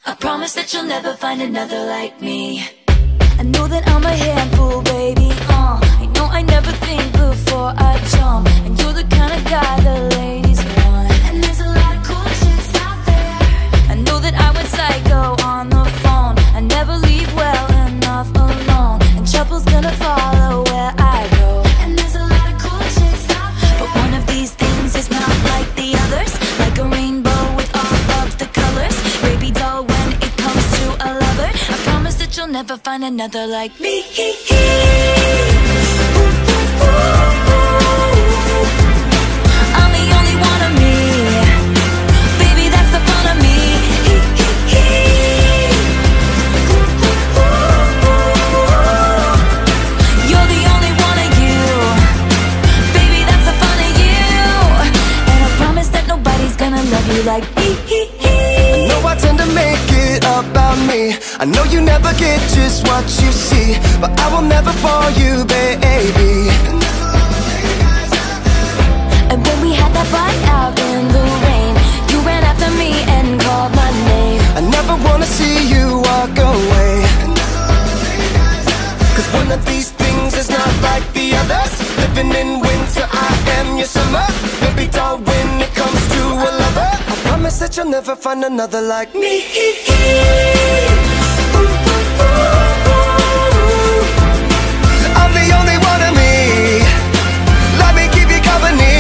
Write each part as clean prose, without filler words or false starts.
I promise that you'll never find another like me. I know that I'm a handful, baby. I know I never think before I jump, and you're the kind of guy the ladies want. And there's a lot of cool chicks out there. I know that I went psycho on the phone. I never leave well enough alone, and trouble's gonna follow where I go. And there's a lot of cool chicks out there. But one of these things is not like the others, like a rainbow with all of the colors. Baby doll, when it comes to a lover, I promise that you'll never find another like me. I'm the only one of me. Baby, that's the fun of me. You're the only one of you. Baby, that's the fun of you. And I promise that nobody's gonna love you like me. I know I tend to make it about me. I know you never get just what you see, but I will never bore you, baby. And when we had that fight out in the rain, you ran after me and called my name. I never wanna see you walk away, 'cause one of these things is not like the others. Living in winter, I am your summer. Baby doll, when it comes to a lover, I promise that you'll never find another like me. I'm the only one of me. Let me keep you company.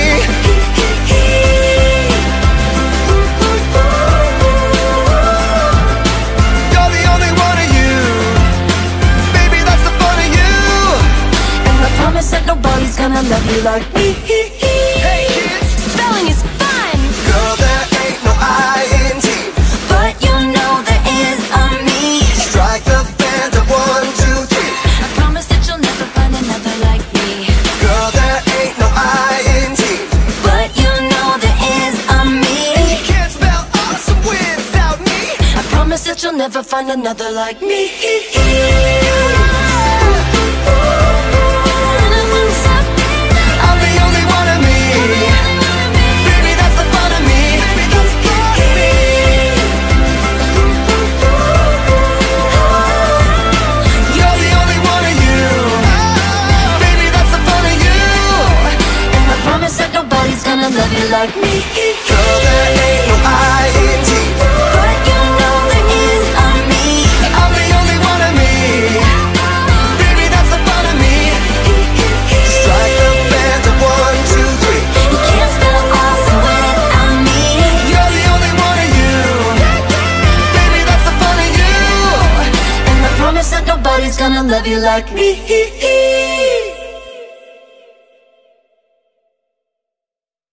You're the only one of you. Baby, that's the fun of you. And I promise that nobody's gonna love you like me. Hey kids, Spelling is fun, girl, there ain't no I-N-T. but you know there is a me. Strike the band of 1, 2, 3. I promise that you'll never find another like me. Girl, there ain't no I-N-T. But you know there is a me. You can't spell awesome without me. I promise that you'll never find another like me. I'm the only one of me. Baby, that's the fun of me. You're the only one of you. Baby, that's the fun of you. And I promise that nobody's gonna love you like me. Girl, there ain't no I-N-T. But you know there is a me. I'm the only one of me. Baby, that's the fun of me. Strike the band of 1, 2, 3. You can't spell awesome without me. You're the only one of you. Baby, that's the fun of you. And I promise that nobody's gonna love you like me.